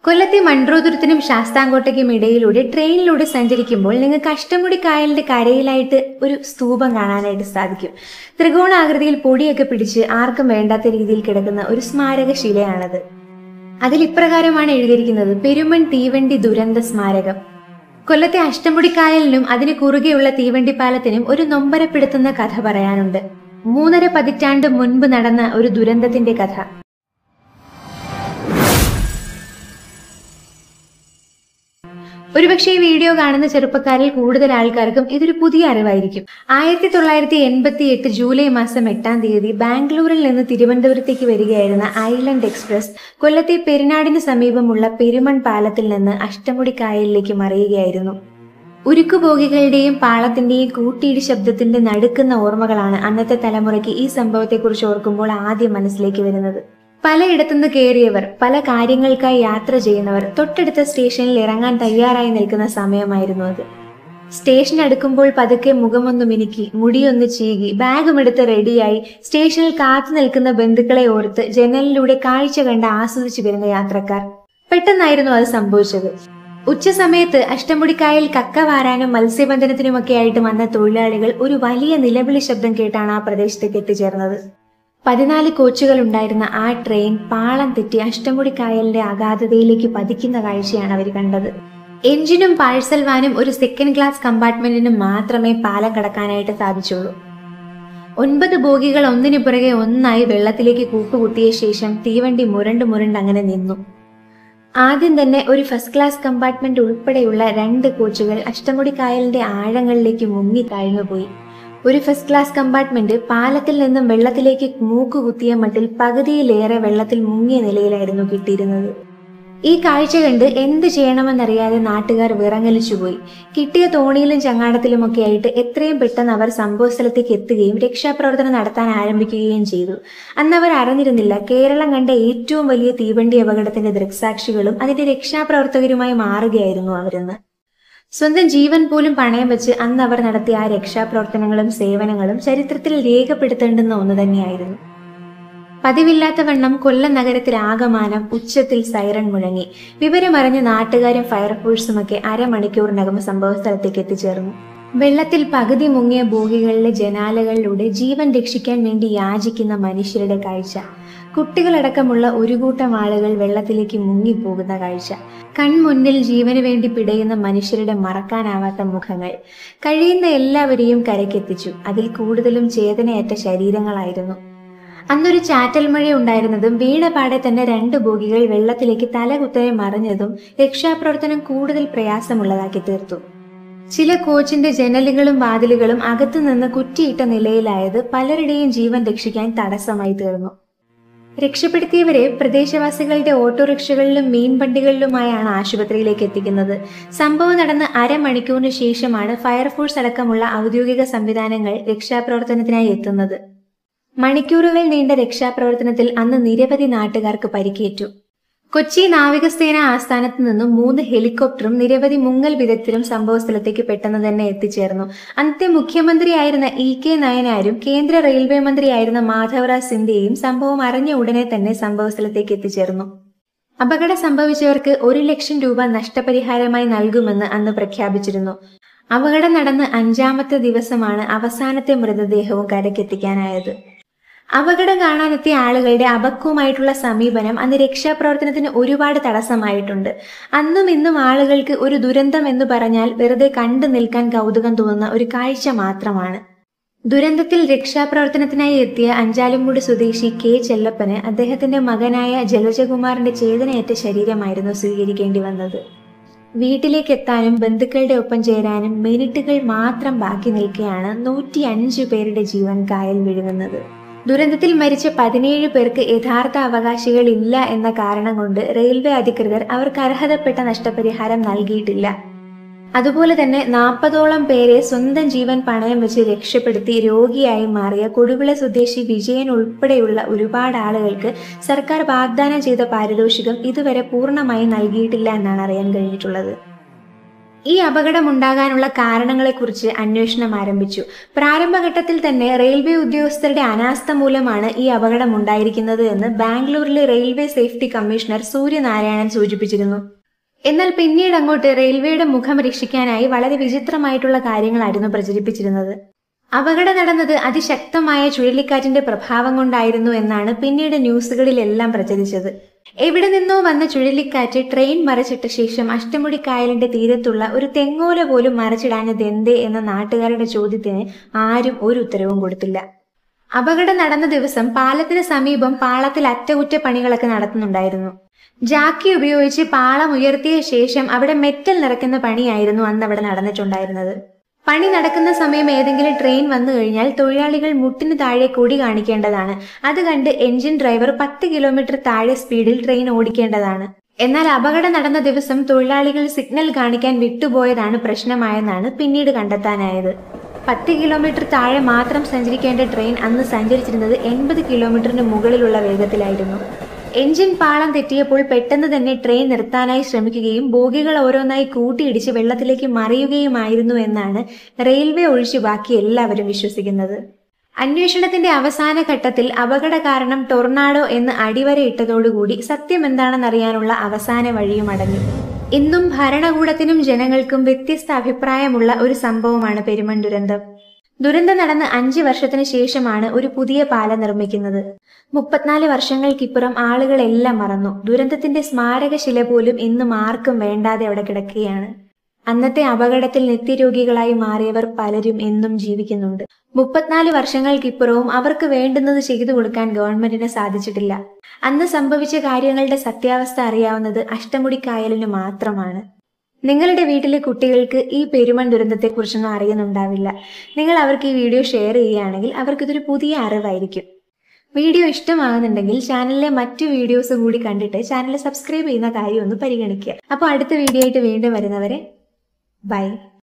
കൊല്ലത്തെ മൺട്രോതുരത്തിനും ശാസ്താംകോട്ടയ്ക്കും ഇടയിലൂടെ ട്രെയിനിലൂടെ സഞ്ചരിക്കുമ്പോൾ നിങ്ങൾക്ക് അഷ്ടമുടി കായലിന്റെ കരയിലായിട്ട് ഒരു സ്തൂപം കാണാനായിട്ട് സാധിക്കും. ത്രികോണാകൃതിയിൽ പൊടിയൊക്കെ പിടിച്ച് ആർക്കും വേണ്ടാത്ത രീതിയിൽ കിടക്കുന്ന ഒരു സ്മാരക ശിലയാണത്. അതിൽ ഇപ്രകാരമാണ് എഴുതിയിരിക്കുന്നത്: പെരുമൺ തീവണ്ടി ദുരന്ത സ്മാരകം. കൊല്ലത്തെ അഷ്ടമുടി കായലിനും അതിന് കുറുകെയുള്ള തീവണ്ടിപ്പാലത്തിനും ഒരു നൊമ്പരപ്പെടുത്തുന്ന കഥ പറയാനുണ്ട്. 3.5 പതിറ്റാണ്ട് മുൻപ് നടന്ന ഒരു ദുരന്തത്തിന്റെ കഥ. ഒരുപക്ഷെ ഈ വീഡിയോ കാണുന്ന ചെറുപ്പക്കാരിൽ കൂടുതൽ ആൾക്കാർക്കും ഇതൊരു പുതിയ അറിവായിരിക്കും. 1988 ജൂലൈ മാസം 8-ാം തീയതി ബാംഗ്ലൂരിൽ നിന്ന് തിരുവനന്തപുരത്തേക്ക് വരികയായിരുന്ന ഐലൻഡ് എക്സ്പ്രസ് കൊല്ലത്തെ പെരിനാടിന് സമീപമുള്ള പെരുമൺ പാലത്തിൽ നിന്ന് അഷ്ടമുടി കായലിലേക്ക് മറിയുകയായിരുന്നു. ഉരുക്കുബോഗികളുടെയും പാളത്തിന്റെയും കൂട്ടിയിടി ശബ്ദത്തിന്റെ നടുക്കുന്ന ഓർമ്മകളാണ് അന്നത്തെ തലമുറയ്ക്ക് ഈ സംഭവത്തെക്കുറിച്ച് ഓർക്കുമ്പോൾ ആദ്യം മനസ്സിലേക്ക് വരുന്നത്. പലയിടത്തുനിന്ന് കയറിയവർ, പല കാര്യങ്ങൾക്കായി യാത്ര ചെയ്യുന്നവർ തൊട്ടടുത്ത സ്റ്റേഷനിൽ ഇറങ്ങാൻ തയ്യാറായി നിൽക്കുന്ന സമയമായിരുന്നു അത്. സ്റ്റേഷൻ അടുക്കുമ്പോൾ പതുക്കെ മുഖമൊന്നു മിനുക്കി, മുടിയൊന്ന് ചീകി, ബാഗുമെടുത്ത് റെഡിയായി സ്റ്റേഷനിൽ കാത്തു നിൽക്കുന്ന ബന്ധുക്കളെ ഓർത്ത് ജനലിലൂടെ കാഴ്ച കണ്ട് ആസ്വദിച്ചു വരുന്ന യാത്രക്കാർ. പെട്ടെന്നായിരുന്നു അത് സംഭവിച്ചത്. ഉച്ച സമയത്ത് അഷ്ടമുടിക്കായൽ കക്ക വാരാനും മത്സ്യബന്ധനത്തിനുമൊക്കെ ആയിട്ട് വന്ന തൊഴിലാളികൾ ഒരു വലിയ നിലവിളി ശബ്ദം കേട്ടാണ് ആ പ്രദേശത്തേക്ക് എത്തിച്ചേർന്നത്. 14 കോച്ചുകൾ ഉണ്ടായിരുന്ന ആ ട്രെയിൻ പാളം തെറ്റി അഷ്ടമുടി കായലിന്റെ അഗാധതയിലേക്ക് പതിക്കുന്ന കാഴ്ചയാണ് അവർ കണ്ടത്. എഞ്ചിനും പാഴ്സൽ വാനും ഒരു സെക്കൻഡ് ക്ലാസ് കമ്പാർട്ട്മെന്റിനും മാത്രമേ പാലം കടക്കാനായിട്ട് സാധിച്ചുള്ളൂ. 9 ബോഗികൾ ഒന്നിനു പുറകെ ഒന്നായി വെള്ളത്തിലേക്ക് കൂപ്പുകുത്തിയ ശേഷം തീവണ്ടി മുരണ്ട് അങ്ങനെ നിന്നു. ആദ്യം തന്നെ ഒരു ഫസ്റ്റ് ക്ലാസ് കമ്പാർട്ട്മെന്റ് ഉൾപ്പെടെയുള്ള 2 കോച്ചുകൾ അഷ്ടമുടി കായലിന്റെ ആഴങ്ങളിലേക്ക് മുങ്ങി താഴ്ന്നുപോയി. ഒരു ഫസ്റ്റ് ക്ലാസ് കമ്പാർട്ട്മെന്റ് പാലത്തിൽ നിന്നും വെള്ളത്തിലേക്ക് മൂക്കുകുത്തിയ മട്ടിൽ പകുതിയിലേറെ വെള്ളത്തിൽ മുങ്ങിയ നിലയിലായിരുന്നു കിട്ടിയിരുന്നത്. ഈ കാഴ്ച കണ്ട് എന്ത് ചെയ്യണമെന്നറിയാതെ നാട്ടുകാർ വിറങ്ങലിച്ചുപോയി. കിട്ടിയ തോണിയിലും ചങ്ങാടത്തിലുമൊക്കെ ആയിട്ട് എത്രയും പെട്ടെന്ന് അവർ സംഭവ സ്ഥലത്തേക്ക് എത്തുകയും രക്ഷാപ്രവർത്തനം നടത്താൻ ആരംഭിക്കുകയും ചെയ്തു. അന്നവർ അറിഞ്ഞിരുന്നില്ല, കേരളം കണ്ട ഏറ്റവും വലിയ തീവണ്ടി അപകടത്തിന്റെ ദൃക്സാക്ഷികളും അതിന്റെ രക്ഷാപ്രവർത്തകരുമായി മാറുകയായിരുന്നു അവരെന്ന്. സ്വന്തം ജീവൻ പോലും പണയം വെച്ച് അന്ന് അവർ നടത്തിയ ആ രക്ഷാപ്രവർത്തനങ്ങളും സേവനങ്ങളും ചരിത്രത്തിൽ രേഖപ്പെടുത്തേണ്ടുന്ന ഒന്ന് തന്നെയായിരുന്നു. പതിവില്ലാത്ത വണ്ണം കൊല്ലം നഗരത്തിൽ ആകമാനം ഉച്ചത്തിൽ സൈറൺ മുഴങ്ങി. വിവരമറിഞ്ഞ നാട്ടുകാരും ഫയർഫോഴ്സുമൊക്കെ അരമണിക്കൂറിനകം സംഭവ സ്ഥലത്തേക്ക് എത്തിച്ചേർന്നു. വെള്ളത്തിൽ പകുതി മുങ്ങിയ ബോഗികളിലെ ജനാലകളിലൂടെ ജീവൻ രക്ഷിക്കാൻ വേണ്ടി യാചിക്കുന്ന മനുഷ്യരുടെ കാഴ്ച, കുട്ടികളടക്കമുള്ള ഒരു കൂട്ടം ആളുകൾ വെള്ളത്തിലേക്ക് മുങ്ങിപ്പോകുന്ന കാഴ്ച, കൺമുന്നിൽ ജീവന് വേണ്ടി പിടയുന്ന മനുഷ്യരുടെ മറക്കാനാവാത്ത മുഖങ്ങൾ, കഴിയുന്ന എല്ലാവരെയും കരയ്ക്കെത്തിച്ചു. അതിൽ കൂടുതലും ചേതനയേറ്റ ശരീരങ്ങളായിരുന്നു. അന്നൊരു ചാറ്റൽ മഴ ഉണ്ടായിരുന്നതും വീണപാടെ തന്നെ 2 ബോഗികൾ വെള്ളത്തിലേക്ക് തലകുത്തനെ മറിഞ്ഞതും രക്ഷാപ്രവർത്തനം കൂടുതൽ പ്രയാസമുള്ളതാക്കി തീർത്തു. ചില കോച്ചിന്റെ ജനലുകളും വാതിലുകളും അകത്തുനിന്ന് കുറ്റിയിട്ട നിലയിലായത് പലരുടെയും ജീവൻ രക്ഷിക്കാൻ തടസ്സമായി തീർന്നു. രക്ഷപ്പെടുത്തിയവരെ പ്രദേശവാസികളുടെ ഓട്ടോറിക്ഷകളിലും മീൻവണ്ടികളിലുമായാണ് ആശുപത്രിയിലേക്ക് എത്തിക്കുന്നത്. സംഭവം നടന്ന് അരമണിക്കൂറിന് ശേഷമാണ് ഫയർഫോഴ്സ് അടക്കമുള്ള ഔദ്യോഗിക സംവിധാനങ്ങൾ രക്ഷാപ്രവർത്തനത്തിനായി എത്തുന്നത്. മണിക്കൂറുകൾ നീണ്ട രക്ഷാപ്രവർത്തനത്തിൽ അന്ന് നിരവധി നാട്ടുകാർക്ക് പരിക്കേറ്റു. കൊച്ചി നാവികസേന ആസ്ഥാനത്ത് നിന്നും 3 ഹെലികോപ്റ്ററും നിരവധി മുങ്ങൽ വിദഗ്ധരും സംഭവ സ്ഥലത്തേക്ക് പെട്ടെന്ന് തന്നെ എത്തിച്ചേർന്നു. അന്നത്തെ മുഖ്യമന്ത്രിയായിരുന്ന E.K. നയനാരും കേന്ദ്ര റെയിൽവേ മന്ത്രിയായിരുന്ന മാധവറാജ് സിന്ധ്യയും സംഭവം അറിഞ്ഞ ഉടനെ തന്നെ സംഭവ സ്ഥലത്തേക്ക് എത്തിച്ചേർന്നു. അപകടം സംഭവിച്ചവർക്ക് 1 ലക്ഷം രൂപ നഷ്ടപരിഹാരമായി നൽകുമെന്ന് അന്ന് പ്രഖ്യാപിച്ചിരുന്നു. അപകടം നടന്ന് 5-ാമത്തെ ദിവസമാണ് അവസാനത്തെ മൃതദേഹവും കരയ്ക്കെത്തിക്കാനായത്. അപകടം കാണാനെത്തിയ ആളുകളുടെ അപക്വമായിട്ടുള്ള സമീപനം അന്ന് രക്ഷാപ്രവർത്തനത്തിന് ഒരുപാട് തടസ്സമായിട്ടുണ്ട്. അന്നും ഇന്നും ആളുകൾക്ക് ഒരു ദുരന്തം എന്ന് പറഞ്ഞാൽ വെറുതെ കണ്ടു നിൽക്കാൻ കൗതുകം തോന്നുന്ന ഒരു കാഴ്ച മാത്രമാണ്. ദുരന്തത്തിൽ രക്ഷാപ്രവർത്തനത്തിനായി എത്തിയ അഞ്ചാലുംമൂട് സ്വദേശി K. ചെല്ലപ്പന് അദ്ദേഹത്തിന്റെ മകനായ ജലജകുമാറിന്റെ ചേതനയേറ്റ ശരീരമായിരുന്നു സ്വീകരിക്കേണ്ടി വന്നത്. വീട്ടിലേക്കെത്താനും ബന്ധുക്കളുടെ ഒപ്പം ചേരാനും മിനിറ്റുകൾ മാത്രം ബാക്കി നിൽക്കെയാണ് 105 പേരുടെ ജീവൻ കായൽ വിഴുങ്ങുന്നത്. ദുരന്തത്തിൽ മരിച്ച 17 പേർക്ക് യഥാർത്ഥ അവകാശികൾ ഇല്ല എന്ന കാരണം കൊണ്ട് റെയിൽവേ അധികൃതർ അവർക്ക് അർഹതപ്പെട്ട നഷ്ടപരിഹാരം നൽകിയിട്ടില്ല. അതുപോലെ തന്നെ 40ഓളം പേരെ സ്വന്തം ജീവൻ പണയം വെച്ച് രക്ഷപ്പെടുത്തി രോഗിയായി മാറിയ കൊടുവിള സ്വദേശി വിജയൻ ഉൾപ്പെടെയുള്ള ഒരുപാട് ആളുകൾക്ക് സർക്കാർ വാഗ്ദാനം ചെയ്ത പാരിതോഷികം ഇതുവരെ പൂർണ്ണമായി നൽകിയിട്ടില്ല എന്നാണ് അറിയാൻ കഴിഞ്ഞിട്ടുള്ളത്. ഈ അപകടമുണ്ടാകാനുള്ള കാരണങ്ങളെക്കുറിച്ച് അന്വേഷണം ആരംഭിച്ചു. പ്രാരംഭഘട്ടത്തിൽ തന്നെ റെയിൽവേ ഉദ്യോഗസ്ഥരുടെ അനാസ്ഥ മൂലമാണ് ഈ അപകടം ഉണ്ടായിരിക്കുന്നത് എന്ന് ബാംഗ്ലൂരിലെ റെയിൽവേ സേഫ്റ്റി കമ്മീഷണർ സൂര്യനാരായണൻ സൂചിപ്പിച്ചിരുന്നു. എന്നാൽ പിന്നീട് അങ്ങോട്ട് റെയിൽവേയുടെ മുഖം രക്ഷിക്കാനായി വളരെ വിചിത്രമായിട്ടുള്ള കാര്യങ്ങളായിരുന്നു പ്രചരിപ്പിച്ചിരുന്നത്. അപകടം നടന്നത് അതിശക്തമായ ചുഴലിക്കാറ്റിന്റെ പ്രഭാവം കൊണ്ടായിരുന്നു എന്നാണ് പിന്നീട് ന്യൂസുകളിലെല്ലാം പ്രചരിച്ചത്. എവിടെ നിന്നോ വന്ന ചുഴലിക്കാറ്റ് ട്രെയിൻ മറിച്ചിട്ട ശേഷം അഷ്ടമുടിക്കായലിന്റെ തീരത്തുള്ള ഒരു തെങ്ങോല പോലും മറിച്ചിടാഞ്ഞത് എന്തേ എന്ന നാട്ടുകാരുടെ ചോദ്യത്തിന് ആരും ഒരു ഉത്തരവും കൊടുത്തില്ല. അപകടം നടന്ന ദിവസം പാലത്തിന് സമീപം പാളത്തിൽ അറ്റകുറ്റപ്പണികളൊക്കെ നടത്തുന്നുണ്ടായിരുന്നു. ജാക്കി ഉപയോഗിച്ച് പാളം ഉയർത്തിയ ശേഷം അവിടെ മെറ്റൽ നിറയ്ക്കുന്ന പണിയായിരുന്നു അന്ന് അവിടെ നടന്നിട്ടുണ്ടായിരുന്നത്. പണി നടക്കുന്ന സമയം ഏതെങ്കിലും ട്രെയിൻ വന്നു കഴിഞ്ഞാൽ തൊഴിലാളികൾ മുട്ടിന് താഴെ കൊടി കാണിക്കേണ്ടതാണ്. അത് കണ്ട് എഞ്ചിൻ ഡ്രൈവർ 10 കിലോമീറ്റർ താഴെ സ്പീഡിൽ ട്രെയിൻ ഓടിക്കേണ്ടതാണ്. എന്നാൽ അപകടം നടന്ന ദിവസം തൊഴിലാളികൾ സിഗ്നൽ കാണിക്കാൻ വിട്ടുപോയതാണ് പ്രശ്നമായെന്നാണ് പിന്നീട് കണ്ടെത്താനായത്. 10 കിലോമീറ്റർ താഴെ മാത്രം സഞ്ചരിക്കേണ്ട ട്രെയിൻ അന്ന് സഞ്ചരിച്ചിരുന്നത് 80 കിലോമീറ്ററിന് മുകളിലുള്ള വേഗത്തിലായിരുന്നു. എഞ്ചിൻ പാളം തെറ്റിയപ്പോൾ പെട്ടെന്ന് തന്നെ ട്രെയിൻ നിർത്താനായി ശ്രമിക്കുകയും ബോഗികൾ ഓരോന്നായി കൂട്ടിയിടിച്ച് വെള്ളത്തിലേക്ക് മറിയുകയുമായിരുന്നു എന്നാണ് റെയിൽവേ ഒഴിച്ച് ബാക്കി എല്ലാവരും വിശ്വസിക്കുന്നത്. അന്വേഷണത്തിന്റെ അവസാന ഘട്ടത്തിൽ അപകട കാരണം ടൊർണാഡോ എന്ന് അടിവരയിട്ടതോടുകൂടി സത്യം എന്താണെന്നറിയാനുള്ള അവസാന വഴിയും അടഞ്ഞു. ഇന്നും ഭരണകൂടത്തിനും ജനങ്ങൾക്കും വ്യത്യസ്ത അഭിപ്രായമുള്ള ഒരു സംഭവമാണ് പെരുമൺ ദുരന്തം. ദുരന്തം നടന്ന് 5 വർഷത്തിന് ശേഷമാണ് ഒരു പുതിയ പാലം നിർമ്മിക്കുന്നത്. 34 വർഷങ്ങൾക്കിപ്പുറം ആളുകളെല്ലാം മറന്നു. ദുരന്തത്തിന്റെ സ്മാരകശില പോലും ഇന്നും ആർക്കും വേണ്ടാതെ അവിടെ കിടക്കുകയാണ്. അന്നത്തെ അപകടത്തിൽ നിത്യരോഗികളായി മാറിയവർ പലരും എന്നും ജീവിക്കുന്നുണ്ട്. 34 വർഷങ്ങൾക്കിപ്പുറവും അവർക്ക് വേണ്ടുന്നത് ചെയ്തു കൊടുക്കാൻ ഗവൺമെന്റിന് സാധിച്ചിട്ടില്ല. അന്ന് സംഭവിച്ച കാര്യങ്ങളുടെ സത്യാവസ്ഥ അറിയാവുന്നത് അഷ്ടമുടിക്കായലിന് മാത്രമാണ്. നിങ്ങളുടെ വീട്ടിലെ കുട്ടികൾക്ക് ഈ പെരുമൺ ദുരന്തത്തെക്കുറിച്ചൊന്നും അറിയുന്നുണ്ടാവില്ല. നിങ്ങൾ അവർക്ക് ഈ വീഡിയോ ഷെയർ ചെയ്യുകയാണെങ്കിൽ അവർക്കിതൊരു പുതിയ അറിവായിരിക്കും. വീഡിയോ ഇഷ്ടമാകുന്നുണ്ടെങ്കിൽ ചാനലിലെ മറ്റു വീഡിയോസ് കൂടി കണ്ടിട്ട് ചാനൽ സബ്സ്ക്രൈബ് ചെയ്യുന്ന കാര്യം ഒന്ന് പരിഗണിക്കുക. അപ്പോൾ അടുത്ത വീഡിയോ ആയിട്ട് വീണ്ടും വരുന്നവരെ ബൈ.